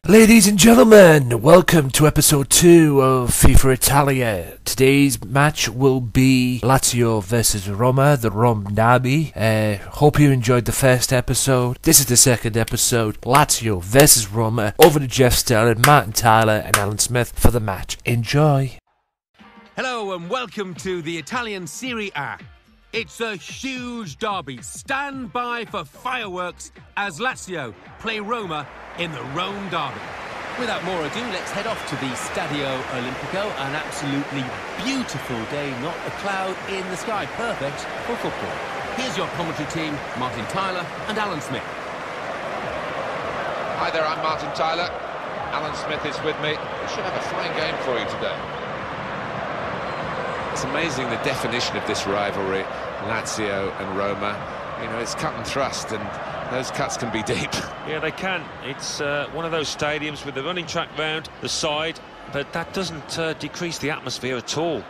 Ladies and gentlemen, welcome to episode 2 of FIFA Italia. Today's match will be Lazio versus Roma, the Rome derby. Hope you enjoyed the first episode. This is the second episode, Lazio versus Roma. Over to Jeff Sterling, Martin Tyler and Alan Smith for the match. Enjoy. Hello and welcome to the Italian Serie A. It's a huge derby. Stand by for fireworks as Lazio play Roma in the Rome derby. Without more ado, let's head off to the Stadio Olimpico. An absolutely beautiful day, not a cloud in the sky. Perfect for football. Here's your commentary team, Martin Tyler and Alan Smith. Hi there, I'm Martin Tyler. Alan Smith is with me. We should have a fine game for you today. It's amazing the definition of this rivalry, Lazio and Roma. You know, it's cut and thrust, and those cuts can be deep. Yeah, they can. It's one of those stadiums with the running track round the side, but that doesn't decrease the atmosphere at all.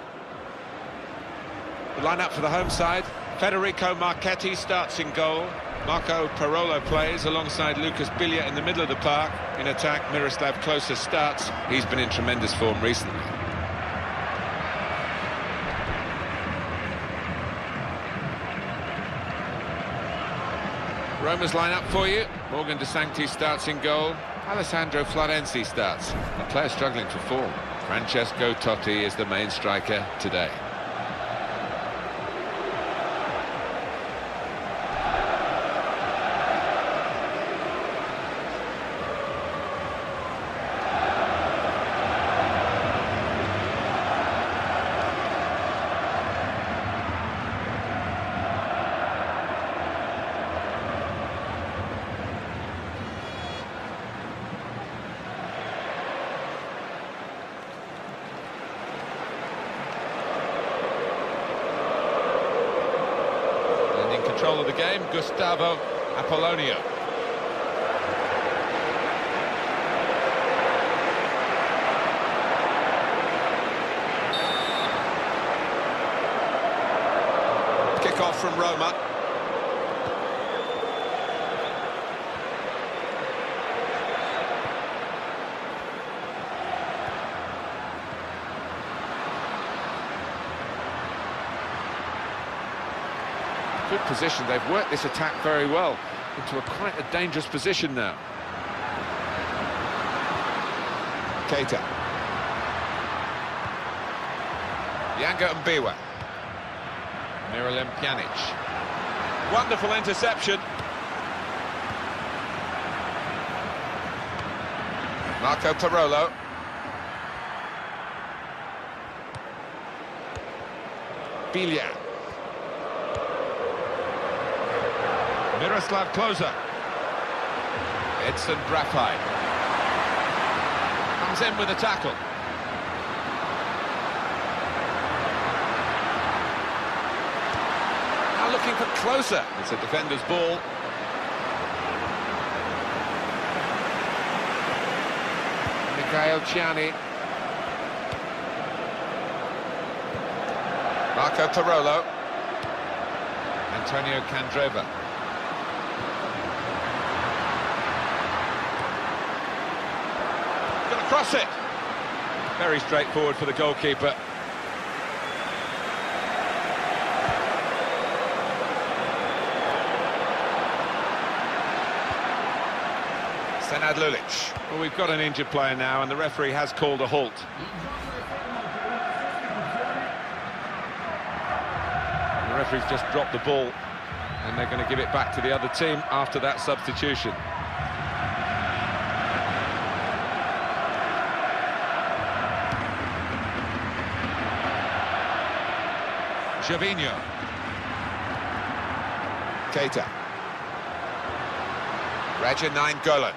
The line-up for the home side. Federico Marchetti starts in goal. Marco Parolo plays alongside Lucas Biglia in the middle of the park. In attack, Miroslav Klose starts. He's been in tremendous form recently. Roma's line-up for you. Morgan De Sancti starts in goal. Alessandro Florenzi starts. A player struggling for form. Francesco Totti is the main striker today. Control of the game, Gustavo Apollonio. Kick-off from Roma. Good position. They've worked this attack very well into quite a dangerous position now. Keita. Yanga Mbiwa. Miralem Pjanic. Wonderful interception. Marco Parolo. Biglia. Miroslav Klose. Edson Brafaj. Comes in with a tackle. Now looking for Klose. It's a defender's ball. Mikhail Ciani. Marco Parolo. Antonio Candreva. Cross it. Very straightforward for the goalkeeper. Senad Lulic. Well, we've got an injured player now, and the referee has called a halt. The referee's just dropped the ball, and they're going to give it back to the other team after that substitution. Gervinho. Keita. Raja Nainggolan.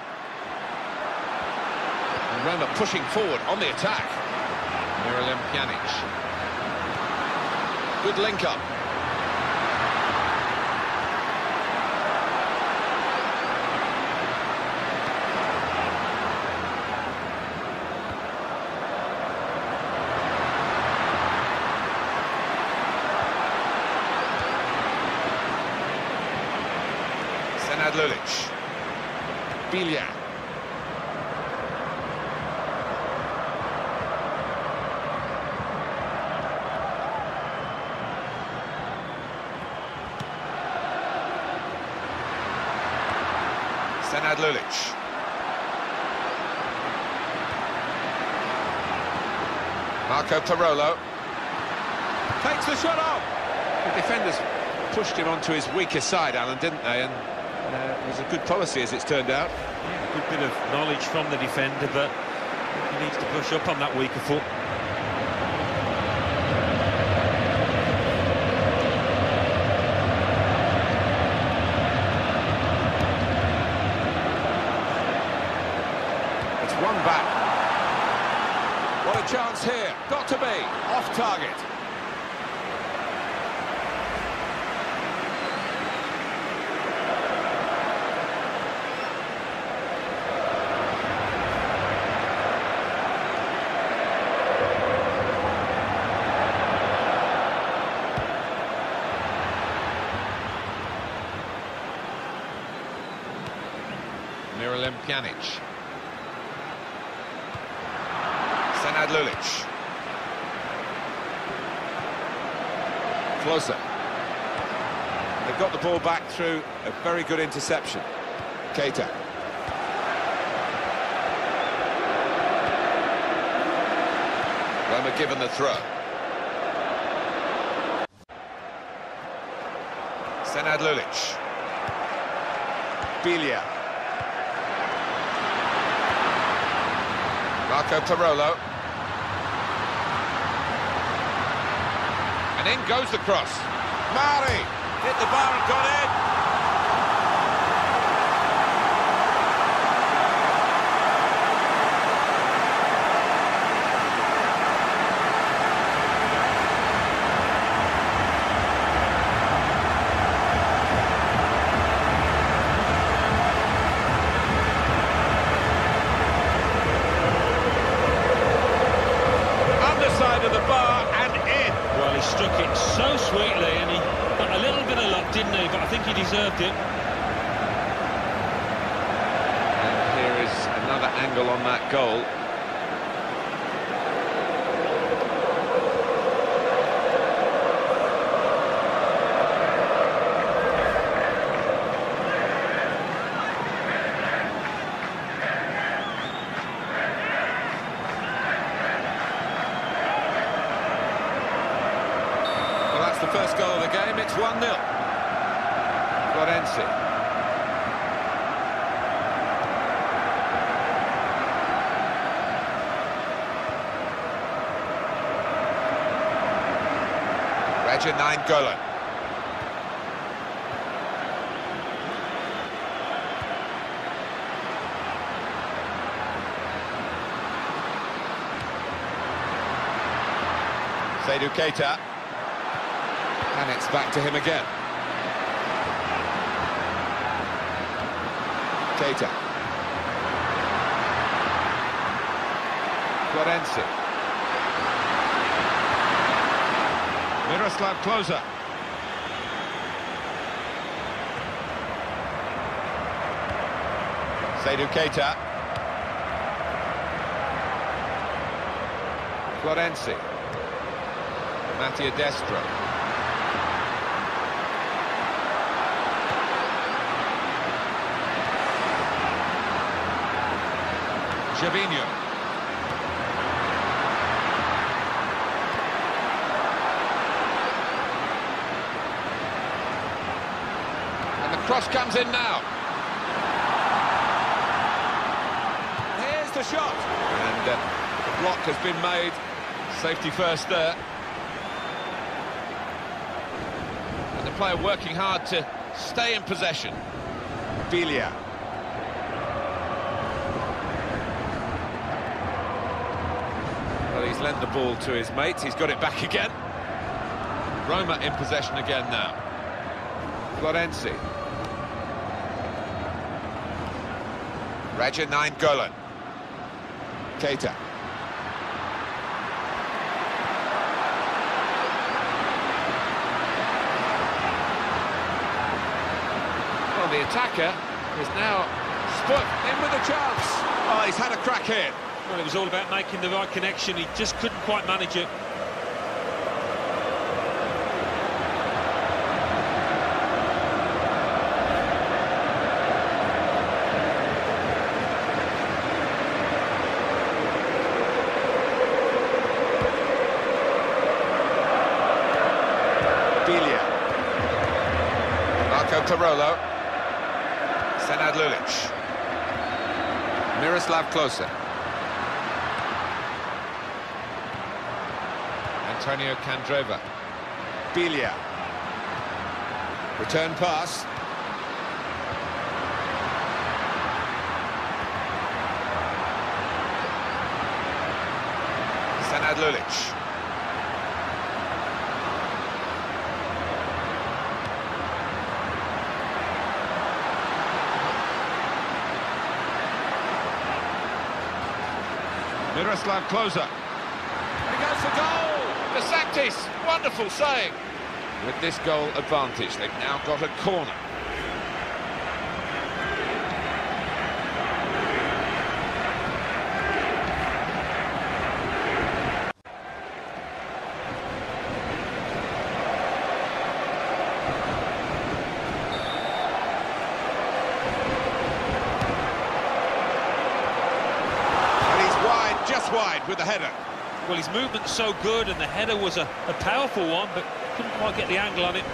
And Roma pushing forward on the attack. Miralem Pjanic. Good link-up. Senad Lulic. Biglia. Senad Lulic. Marco Parolo. Takes the shot off. The defenders pushed him onto his weaker side, Alan, didn't they? And it was a good policy, as it's turned out. Yeah, good bit of knowledge from the defender, but he needs to push up on that weaker foot. It's one back. What a chance here. Got to be. Off target. Miralem Pjanic. Senad Lulic. Closer. They've got the ball back through a very good interception. Keita. Roma given the throw. Senad Lulic. Biglia. Marco Parolo. And in goes the cross. Mari hit the bar and got in. Underside of the bar and in. Well, he struck it so sweetly, and he got a little bit of luck, didn't he? But I think he deserved it. And here is another angle on that goal. The first goal of the game, it's 1-0. Florenzi. Radja Nainggolan. Seydou Keita. And it's back to him again. Keita. Florenzi. Miroslav Klose. Seydou Keita. Florenzi. Mattia Destro. Gervinho. And the cross comes in now. Here's the shot. And the block has been made. Safety first there. And the player working hard to stay in possession. Biglia. He's lent the ball to his mates, he's got it back again. Roma in possession again now. Florenzi. Radja Nainggolan. Keita. Well, the attacker is now split in with a chance. Oh, he's had a crack here. Well, it was all about making the right connection. He just couldn't quite manage it. Parolo. Senad Lulic. Miroslav Klose. Antonio Candreva. Bilia. Return pass. Senad Lulic. Miroslav Klose. And he goes for goal! Besiktas, wonderful save. With this goal advantage, they've now got a corner. Just wide with the header. Well, his movement's so good, and the header was a powerful one, but couldn't quite get the angle on it.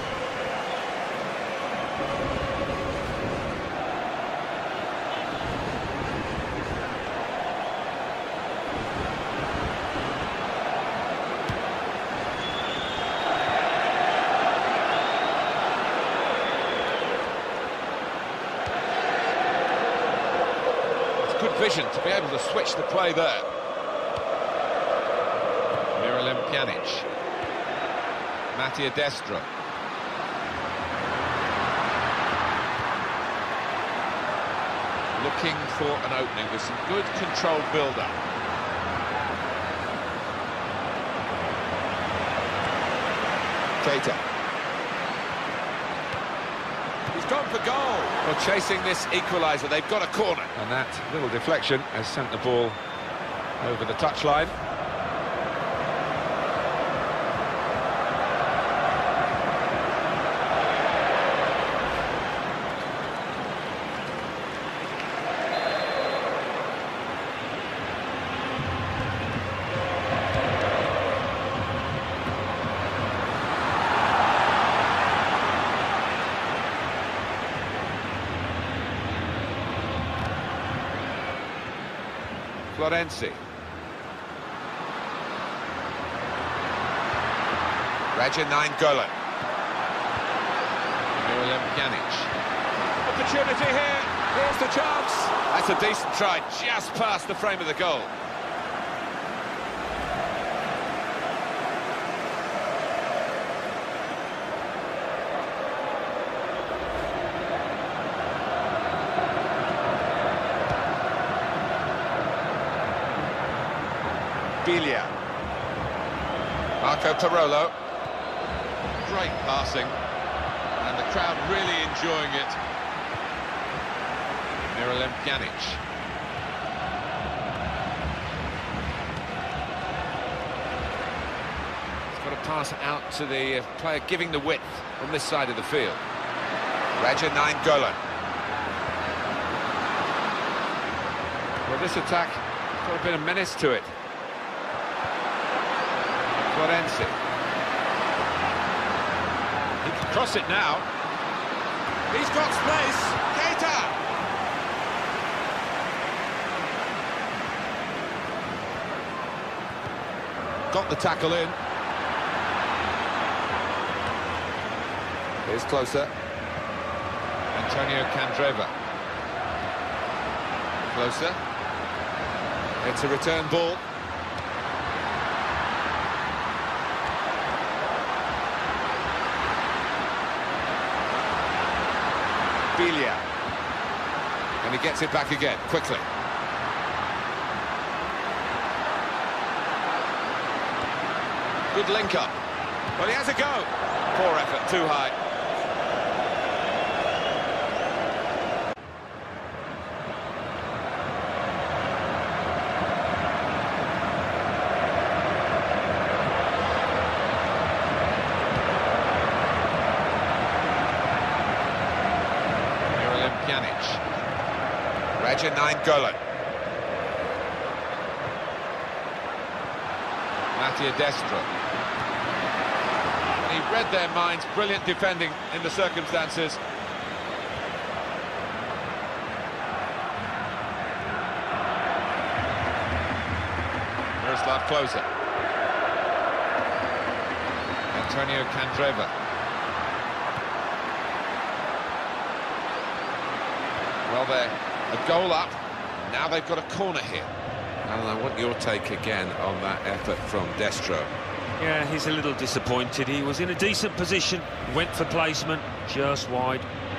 Good vision to be able to switch the play there. Miralem Pjanic. Mattia Destro. Looking for an opening with some good controlled build-up. Keita. He's gone for goal. Well, chasing this equaliser, they've got a corner. And that little deflection has sent the ball over the touchline. Florenzi. Raja Nainggolan. Miralem Pjanic. Opportunity here. Here's the chance. That's a decent try, just past the frame of the goal. Bilia. Marco Parolo. Great passing. And the crowd really enjoying it. Miralem Pjanic. He's got to pass it out to the player giving the width on this side of the field. Raja Nainggolan. Well, this attack has got a bit of menace to it. Florenzi. He can cross it now. He's got space. Keita. Got the tackle in. Here's Klose. Antonio Candreva. Klose. It's a return ball. Bilia. And he gets it back again, quickly. Good link up. Well, he has a go. Poor effort, too high. Pjanic. Raja Nainggolan. Mattia Destro. He He read their minds, brilliant defending in the circumstances. Miroslav Klose. Antonio Candreva. Well, they're a goal up. Now they've got a corner here. Alan, I want your take again on that effort from Destro. Yeah, he's a little disappointed. He was in a decent position, went for placement, just wide.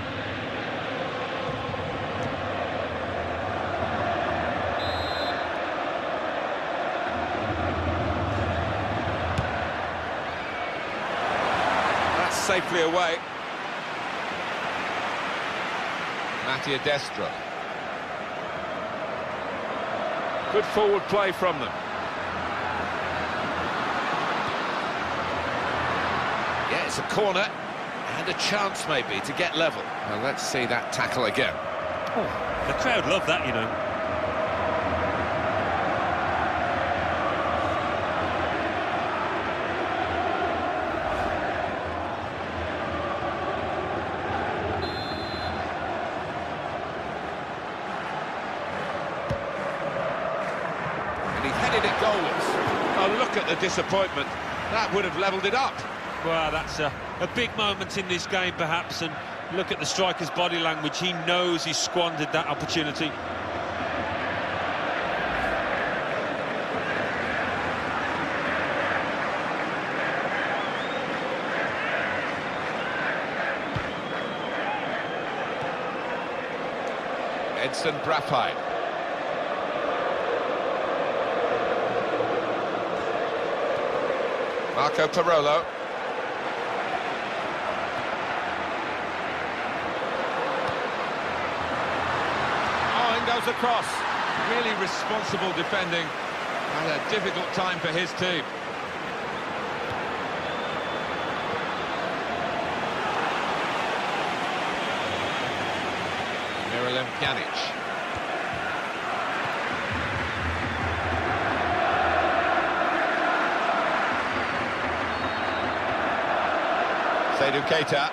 That's safely away. Mattia Destro. Good forward play from them. Yeah, it's a corner and a chance maybe to get level. Well, let's see that tackle again. Oh, the crowd love that, you know. He headed it goalwards. Oh, look at the disappointment. That would have levelled it up. Well, that's a big moment in this game, perhaps, and look at the striker's body language. He knows he's squandered that opportunity. Edson Braffheid. Marco Parolo. Oh, and goes across. Really responsible defending. Had a difficult time for his team. Miralem Pjanic. Seydou Keita.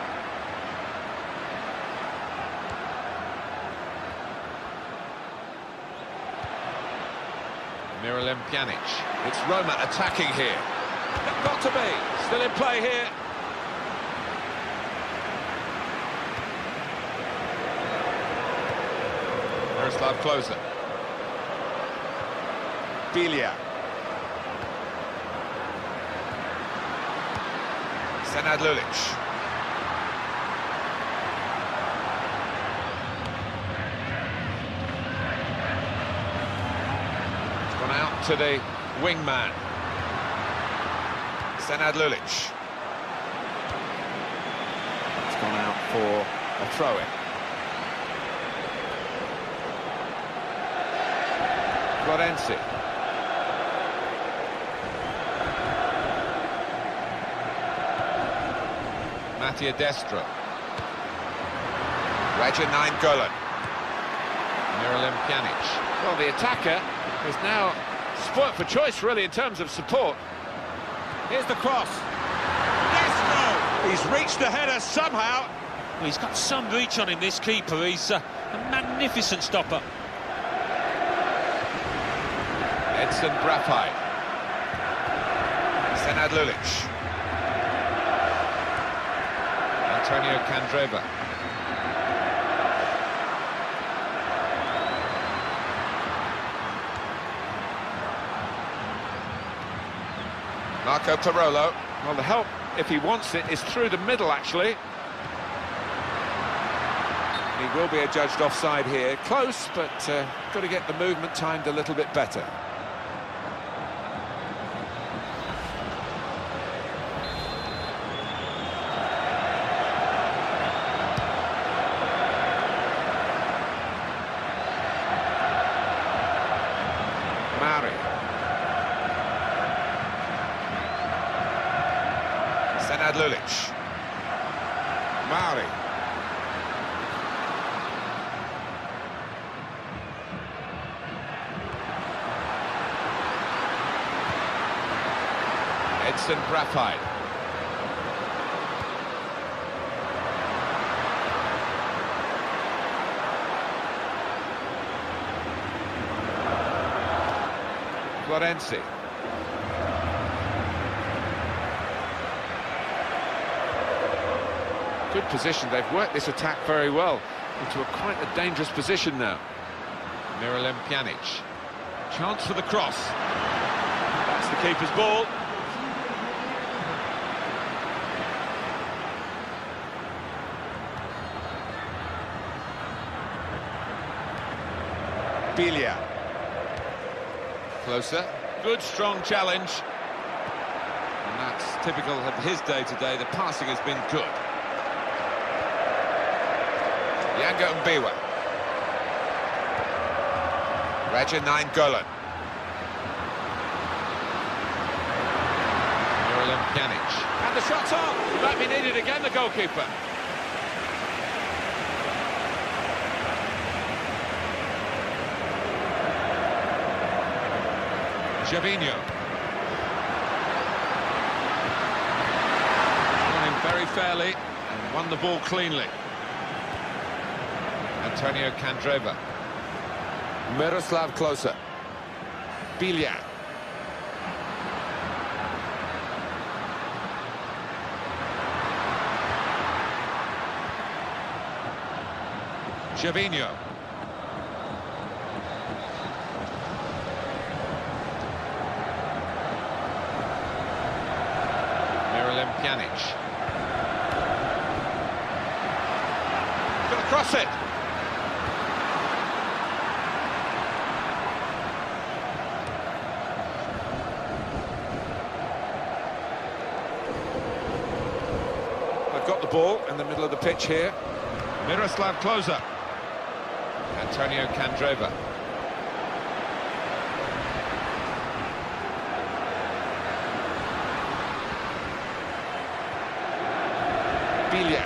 Miralem Pjanic. It's Roma attacking here. Got to be. Still in play here. Miroslav Klose. Bilia. Senad Lulic. It's gone out to the wingman. Senad Lulic. It's gone out for a throw-in. Florenzi. Mattia Destro. Raja Nainggolan. Miralem Pjanic. Well, the attacker is now spoilt for choice, really, in terms of support. Here's the cross. Destro! He's reached the header somehow. Well, he's got some reach on him, this keeper. He's a magnificent stopper. Edson Braffheid. Senad Lulic. Antonio Candreva. Marco Parolo. Well, the help, if he wants it, is through the middle, actually. He will be adjudged offside here. Close, but got to get the movement timed a little bit better. Mari. Senad Lulic. Mari. Edson Braffheid. Florenzi. Good position. They've worked this attack very well into quite a dangerous position now. Miralem Pjanic. Chance for the cross. That's the keeper's ball. Biglia. Closer. Good, strong challenge. And that's typical of his day today. The passing has been good. Yango Mbiwa. Raja Nainggolan. Miralem Pjanic. And the shot's on. Might be needed again, the goalkeeper. Gervinho. Won him very fairly and won the ball cleanly. Antonio Candreva. Miroslav Klose. Biglia. Gervinho. Miralem Pjanic. Gonna cross it. They've got the ball in the middle of the pitch here. Miroslav Klose. Antonio Candreva. Biglia.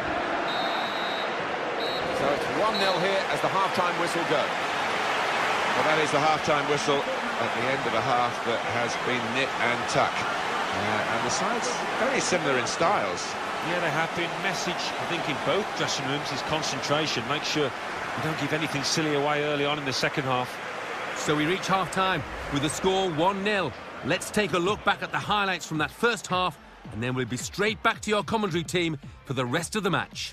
So it's 1-0 here as the half-time whistle goes. Well, that is the half-time whistle at the end of a half that has been nip and tuck. And the sides very similar in styles. Yeah, they have been. Message, I think, in both dressing rooms is concentration. Make sure you don't give anything silly away early on in the second half. So we reach half-time with the score 1-0. Let's take a look back at the highlights from that first half, and then we'll be straight back to your commentary team for the rest of the match.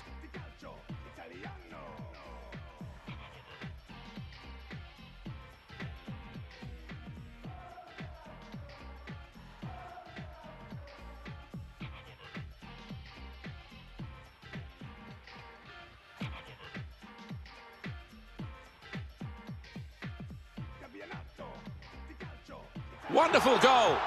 Wonderful goal.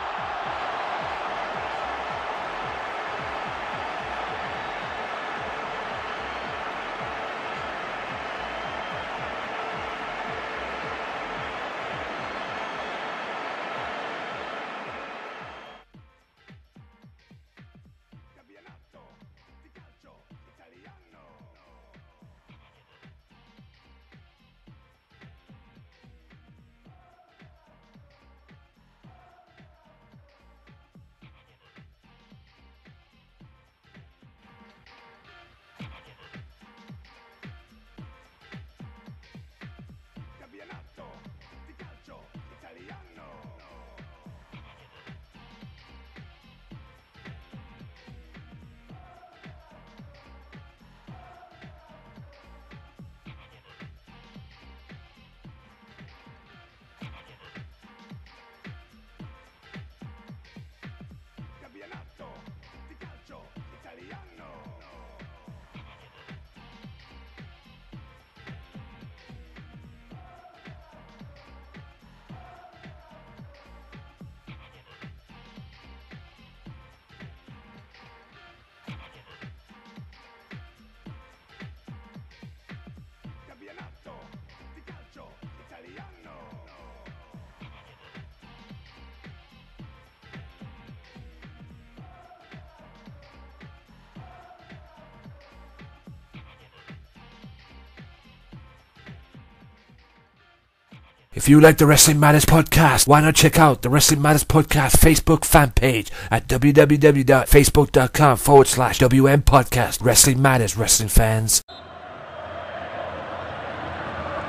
If you like the Wrestling Matters podcast, why not check out the Wrestling Matters podcast Facebook fan page at www.facebook.com/WM podcast. Wrestling Matters, wrestling fans.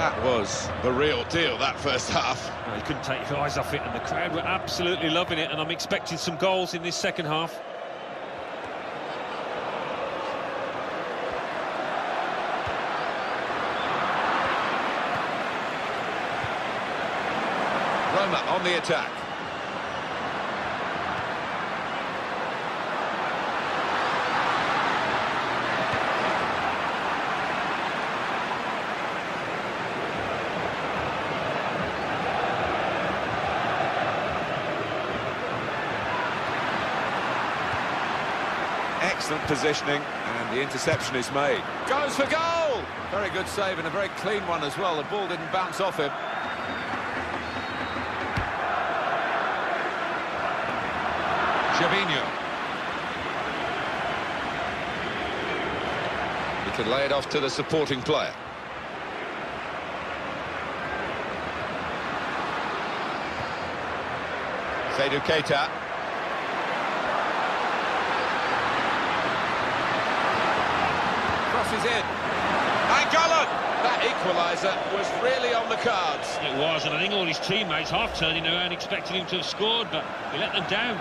That was the real deal, that first half. Well, you couldn't take your eyes off it, and the crowd were absolutely loving it, and I'm expecting some goals in this second half. Roma on the attack. Excellent positioning, and the interception is made. Goes for goal! Very good save, and a very clean one as well. The ball didn't bounce off him. Gervinho. He could lay it off to the supporting player. Seydou Keita. Crosses in. Nainggolan! That equaliser was really on the cards. It was, and I think all his teammates half turning around expecting him to have scored, but he let them down.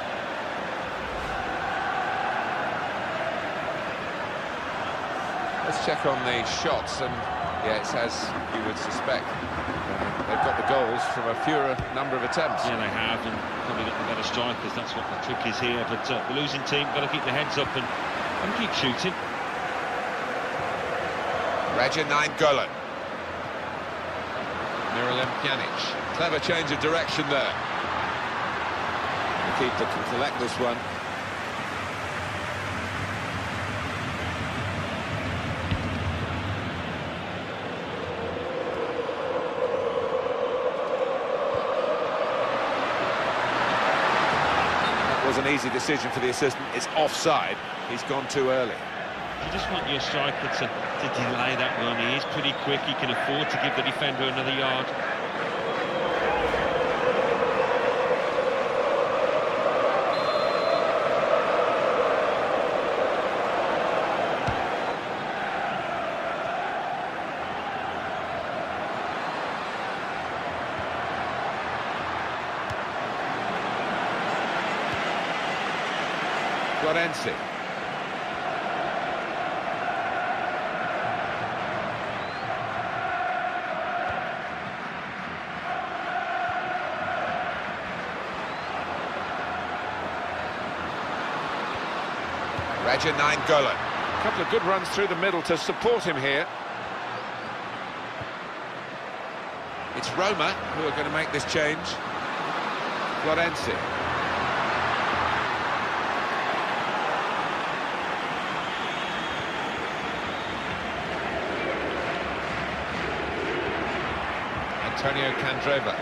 Let's check on the shots, and yeah, it's as you would suspect. They've got the goals from a fewer number of attempts. Yeah, they have, and probably got the better strikers. That's what the trick is here. But the losing team got to keep their heads up and keep shooting. Radja Nainggolan. Miralem Pjanic. Clever change of direction there. The keeper can collect this one. That was an easy decision for the assistant. It's offside. He's gone too early. You just want your striker to delay that run. He is pretty quick. He can afford to give the defender another yard. Florenzi. Radja Nainggolan. A couple of good runs through the middle to support him here. It's Roma who are going to make this change. Florenzi. Antonio Candreva.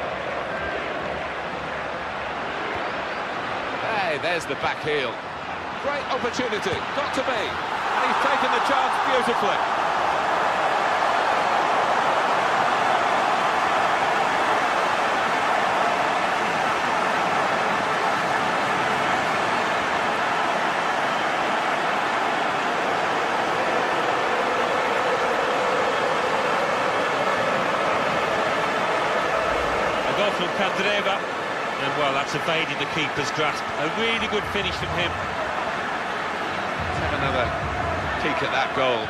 Hey, there's the back heel. Great opportunity, got to be. And he's taken the chance beautifully. A goal from Candreva, and well, that's evaded the keeper's grasp. A really good finish from him. Another peek at that goal.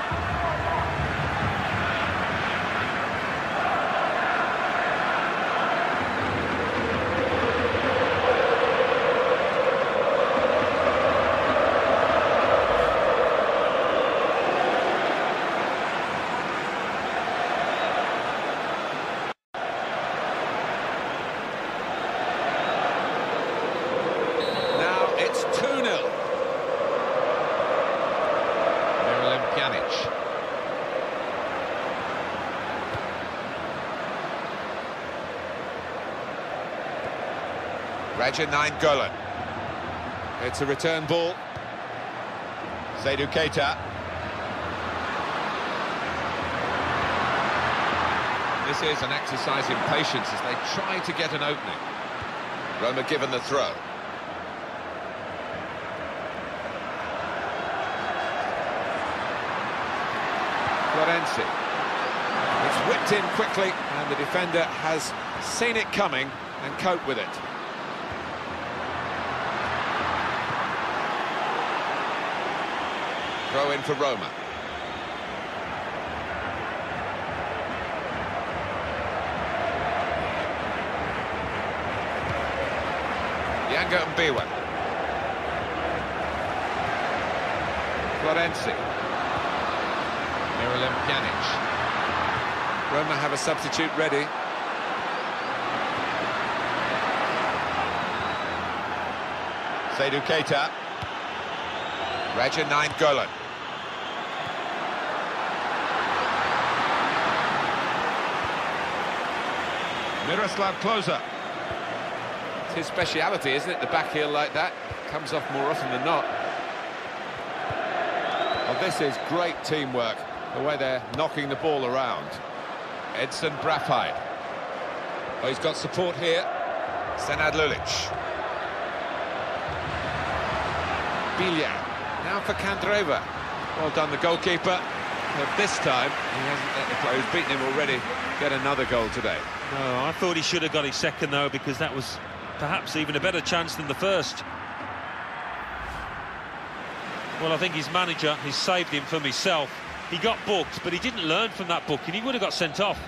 Now it's 2-0. Pjanic. Radja Nainggolan. It's a return ball. Seydou Keita. This is an exercise in patience as they try to get an opening. Roma given the throw. Florenzi. It's whipped in quickly, and the defender has seen it coming and coped with it. Throw in for Roma. Yanga Mbiwa. Florenzi. Miralem Pjanic. Roma have a substitute ready. Seydou Keita. Raja Nainggolan. Miroslav Klose. It's his speciality, isn't it? The back heel like that. Comes off more often than not. Well, this is great teamwork, the way they're knocking the ball around. Edson Brafhaj. Oh, he's got support here. Senad Lulic. Bilya. Now for Candreva. Well done, the goalkeeper. But this time, he hasn't let the player who's beaten him already get another goal today. No, I thought he should have got his second, though, because that was perhaps even a better chance than the first. Well, I think his manager has saved him from himself. He got booked, but he didn't learn from that booking. He would have got sent off.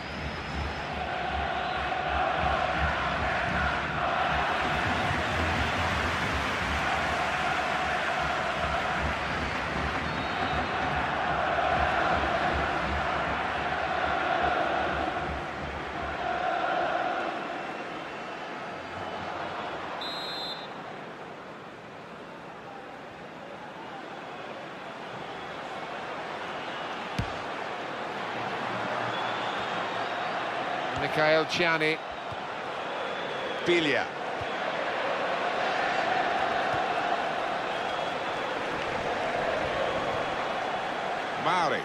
Mikhail Chiani. Bilya. Mauri.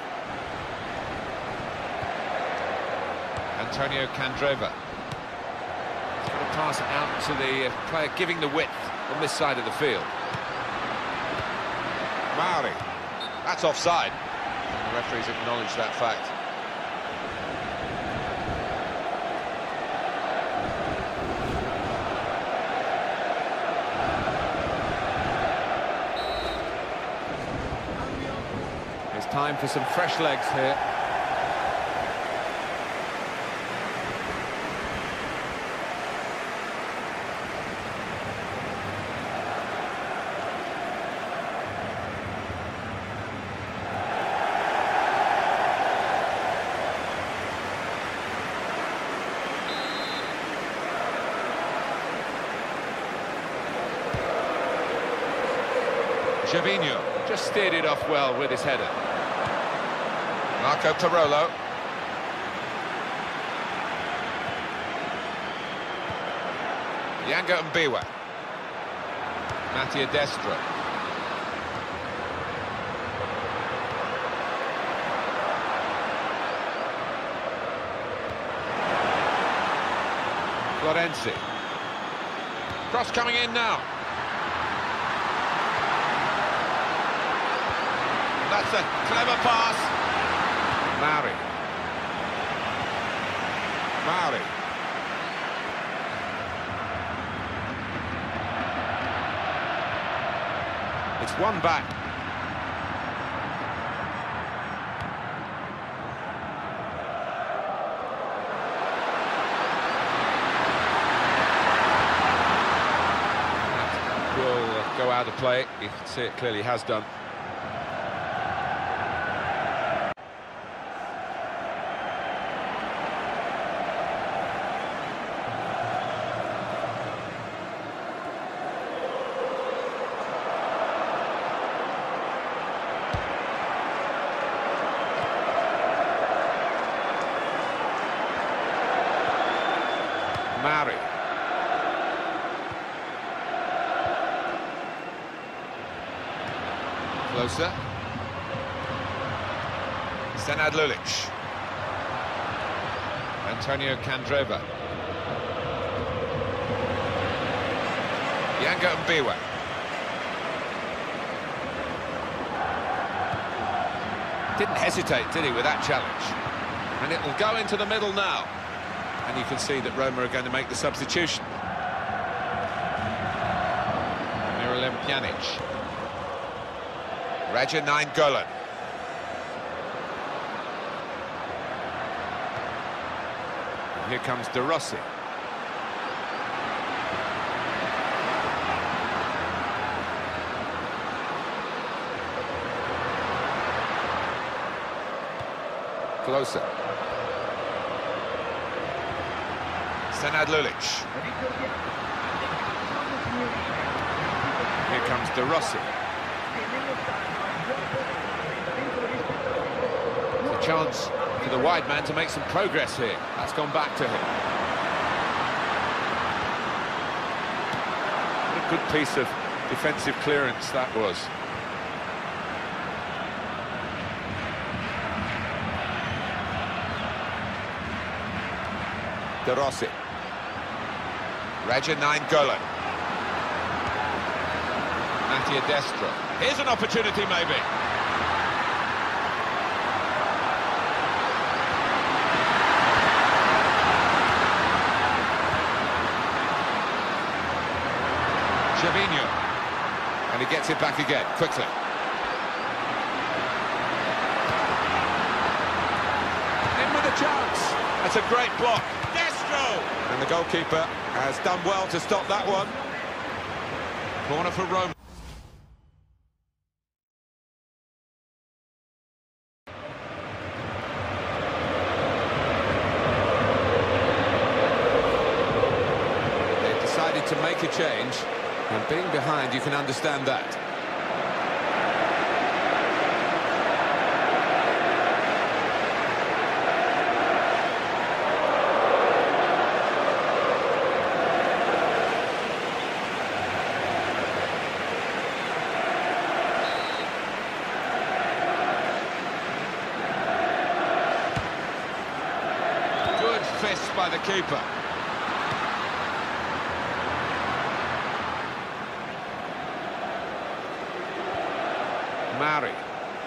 Antonio Candreva. He's going to pass it out to the player giving the width on this side of the field. Mauri. That's offside. And the referees acknowledge that fact. Time for some fresh legs here. Gervinho just steered it off well with his header. Marco Parolo. Yanga Mbiwa. Mattia Destro. Florenzi. Cross coming in now. That's a clever pass. Mauri. It's one back. That will go out of play. You can see it clearly has done. Mauri. Closer. Senad Lulic. Antonio Candreva. Yanga Mbiwa. Didn't hesitate, did he, with that challenge? And it will go into the middle now. And you can see that Roma are going to make the substitution. Miralem Pjanic. Raja Nainggolan. Here comes De Rossi. Closer. Senad Lulic. Here comes De Rossi. It's a chance for the wide man to make some progress here. That's gone back to him. What a good piece of defensive clearance that was. De Rossi. Raja Nainggolan. Mattia Destro. Here's an opportunity, maybe. Gervinho. And he gets it back again, quickly. In with a chance. That's a great block. And the goalkeeper has done well to stop that one. Corner for Roma. They've decided to make a change, and being behind, you can understand that. Fist by the keeper. Mari.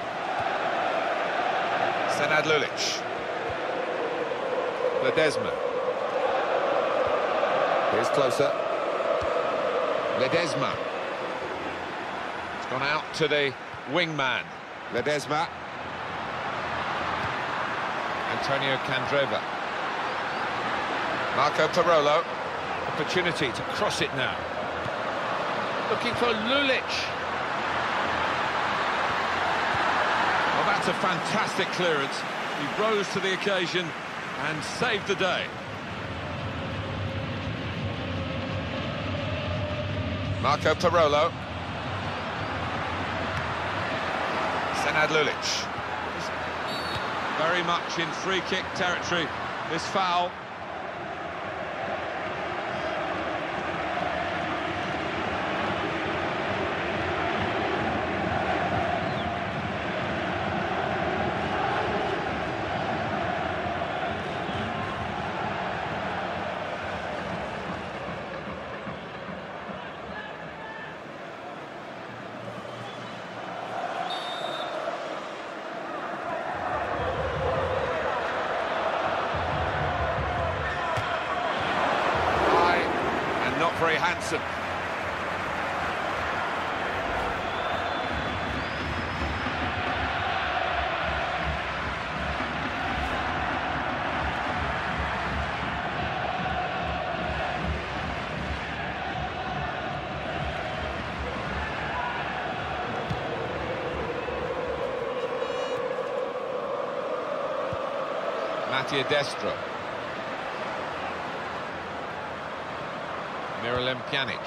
Senad Lulic. Ledesma. Here's closer. Ledesma. It's gone out to the wingman. Ledesma. Antonio Candreva. Marco Parolo, opportunity to cross it now. Looking for Lulic. Well, that's a fantastic clearance. He rose to the occasion and saved the day. Marco Parolo. Senad Lulic. Very much in free kick territory, this foul. Very handsome. Mattia Destro. Miralem Pjanic.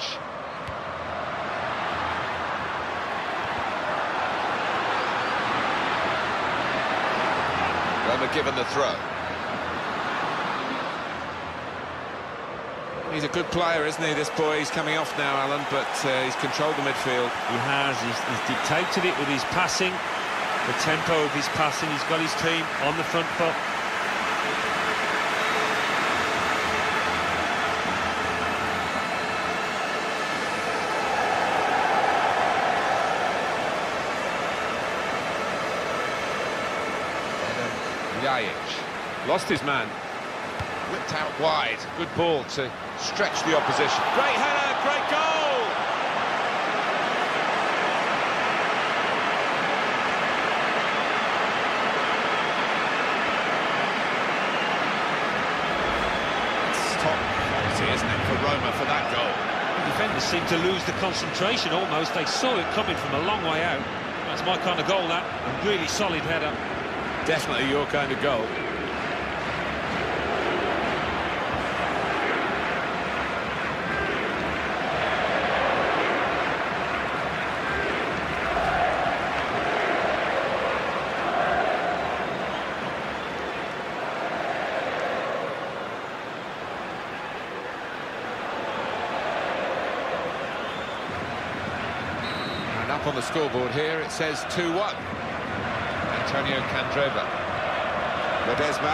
Roma given the throw. He's a good player, isn't he, this boy? He's coming off now, Alan, but he's controlled the midfield. He has. He's dictated it with his passing, the tempo of his passing. He's got his team on the front foot. Ljajic. Lost his man. Whipped out wide. Good ball to stretch the opposition. Great header, great goal! It's top quality, isn't it, for Roma for that goal? The defenders seem to lose the concentration almost. They saw it coming from a long way out. That's my kind of goal, that. A really solid header. Definitely your kind of goal. Up on the scoreboard here, it says 2-1. Antonio Candreva. Ledesma.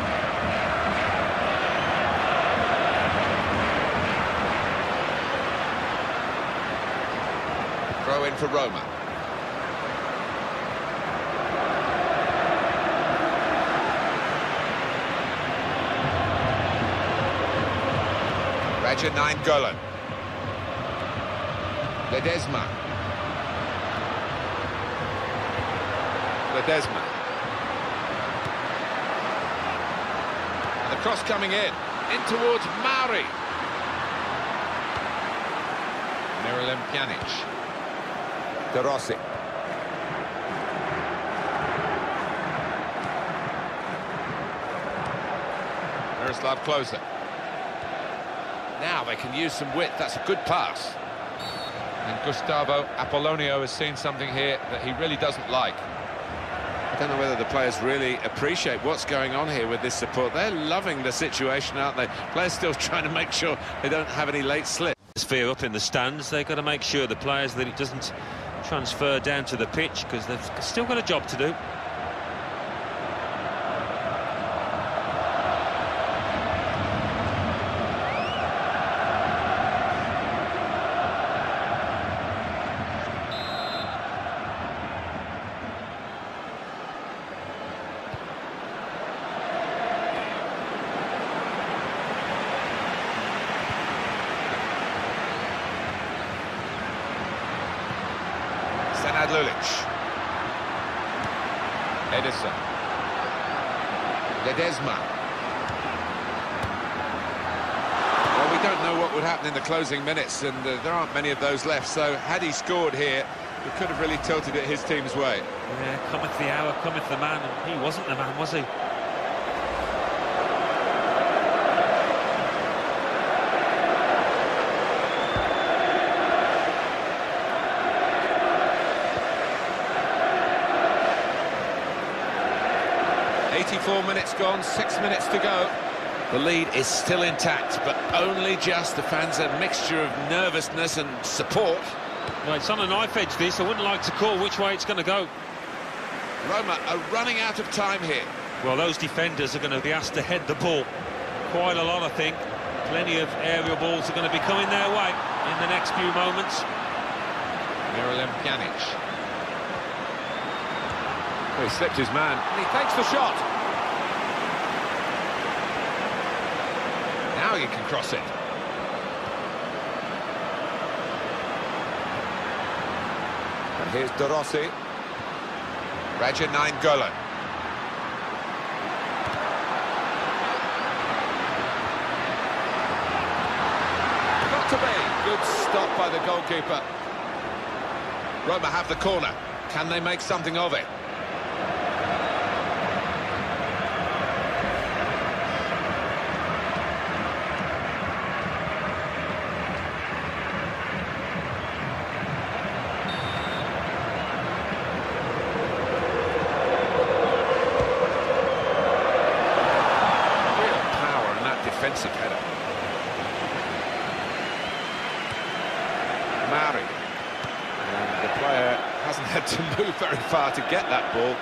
Throw in for Roma. Raja Nainggolan. Ledesma. Ledesma. And the cross coming in towards Mauri. Miralem Pjanic. De Rossi. Miroslav Klose. Now they can use some width. That's a good pass. And Gustavo Apollonio has seen something here that he really doesn't like. I don't know whether the players really appreciate what's going on here with this support. They're loving the situation, aren't they? Players still trying to make sure they don't have any late slip. Sphere up in the stands, they've got to make sure the players that it doesn't transfer down to the pitch, because they've still got a job to do. Senad Lulic. Edison. Ledesma. Well, we don't know what would happen in the closing minutes, and there aren't many of those left, so had he scored here, he could have really tilted it his team's way. Yeah, cometh the hour, cometh the man, and he wasn't the man, was he? Minutes gone, 6 minutes to go. The lead is still intact, but only just. The fans a mixture of nervousness and support. Well, it's on a knife edge, this. I wouldn't like to call which way it's going to go. Roma are running out of time here. Well, those defenders are going to be asked to head the ball quite a lot, I think. Plenty of aerial balls are going to be coming their way in the next few moments. Miralem Pjanic. Well, he slipped his man, and he takes the shot. Now you can cross it. And here's De Rossi. Raja Nainggolan. Got to be. Good stop by the goalkeeper. Roma have the corner. Can they make something of it? Defensive header. Mauri. And the player hasn't had to move very far to get that ball.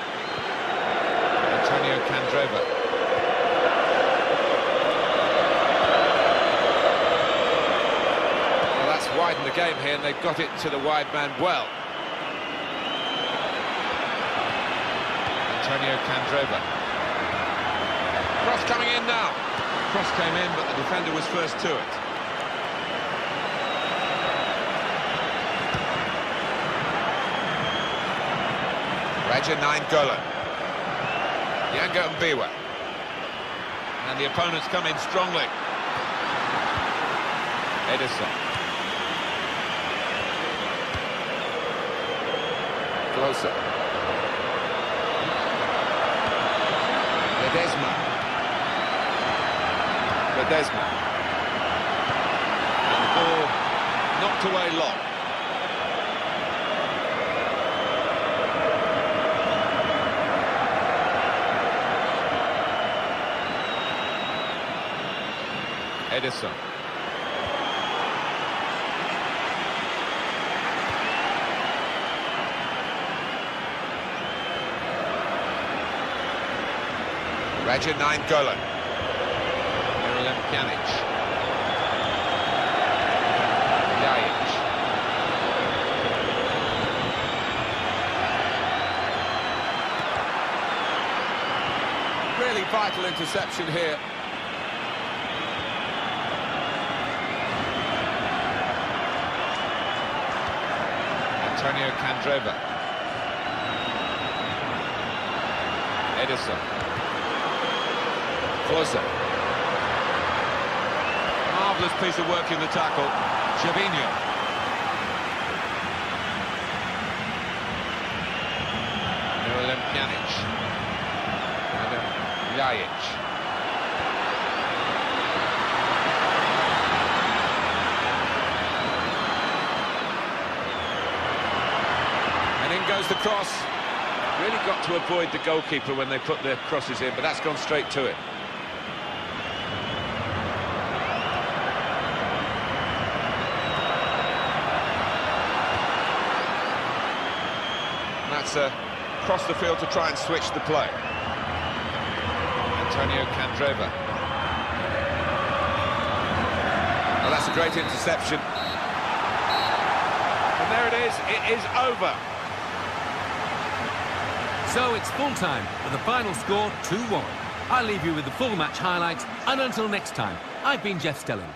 Antonio Candreva. Well, that's widened the game here, and they've got it to the wide man well. Antonio Candreva. Cross coming in now. Cross came in, but the defender was first to it. Raja Nainggolan. Yango Mbiwa. And the opponents come in strongly. Ederson. Closer. Ledesma. And the ball knocked away long. Ederson. Raja Nainggolan. Miralem Pjanic. Ljajic. Really vital interception here. Antonio Candreva. Ederson. Klose. Marvellous piece of work in the tackle. Gervinho. Miralem Pjanic. Ljajic. And in goes the cross. Really got to avoid the goalkeeper when they put their crosses in, but that's gone straight to it. That's across the field to try and switch the play. Antonio Candreva. Well, that's a great interception. And there it is over. So it's full-time, with the final score 2-1. I'll leave you with the full match highlights, and until next time, I've been Jeff Stelling.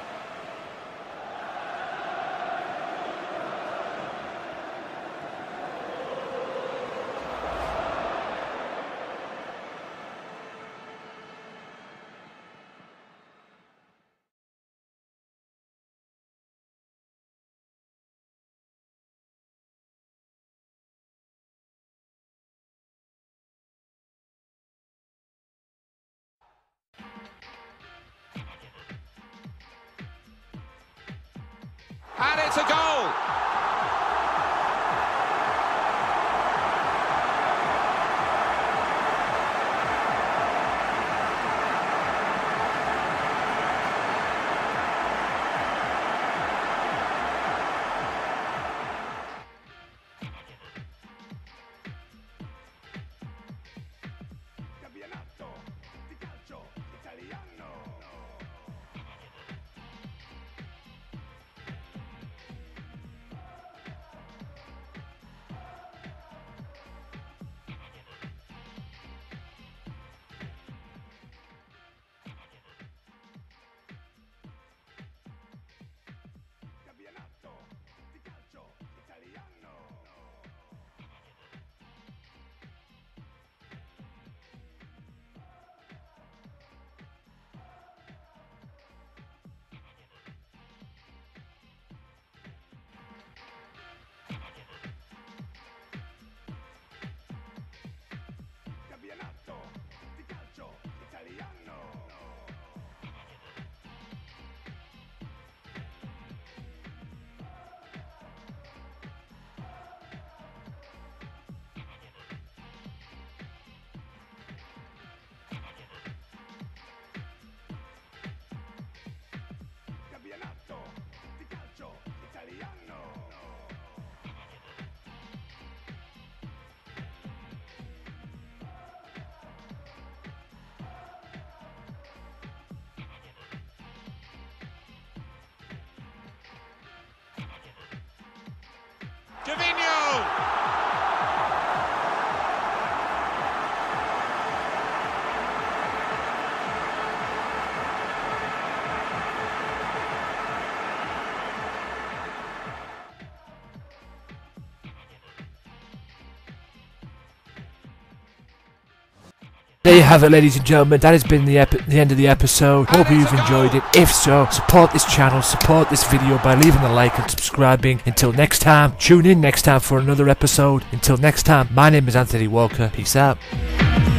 And it's a goal! Gervinho! There you have it, ladies and gentlemen. That has been the end of the episode. Hope you've enjoyed it. If so, support this channel, support this video by leaving a like and subscribing. Until next time, tune in next time for another episode. Until next time, my name is Anthony Walker. Peace out.